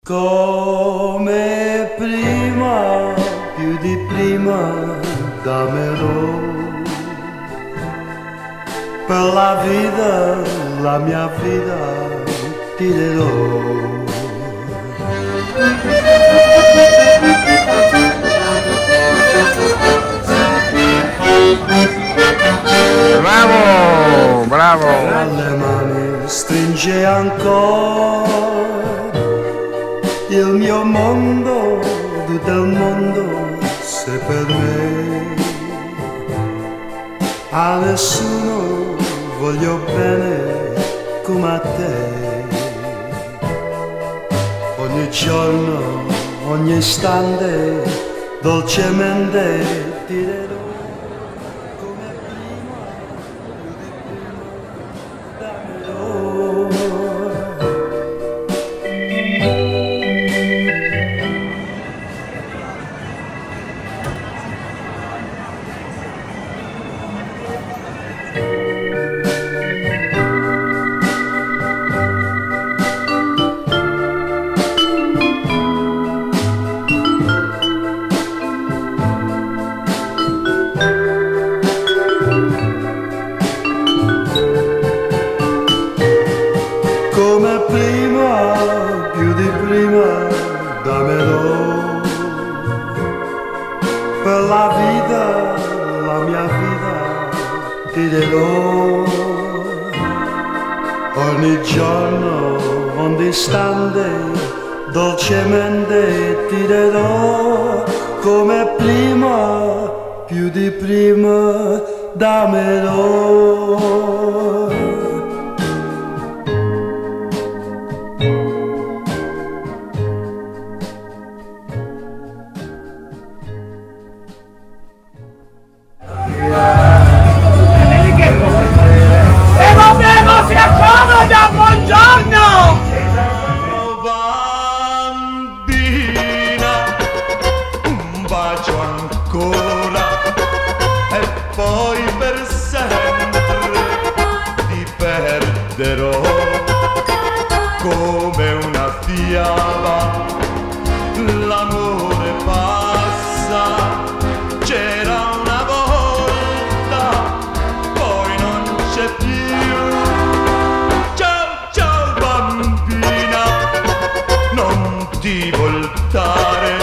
Come prima, più di prima, dammelo. Per la mia vita, ti darò. Bravo, bravo. Alle mani stringe ancora il mio mondo, tutto il mondo sei per me. A nessuno voglio bene come a te. Ogni giorno, ogni istante, dolcemente ti darò. Come prima, più di prima, dammelo. Come prima, più di prima, dammelo. Per la mia vita, ti darò. Ogni giorno, ogni istante, dolcemente ti darò. Come prima, più di prima, dammelo. Si accomoda, buongiorno! Bambina, un bacio ancora e poi per sempre ti perderò. Come una fiaba l'amore passa, c'era una volta, poi non c'è più. Ciao bambina, non ti voltare.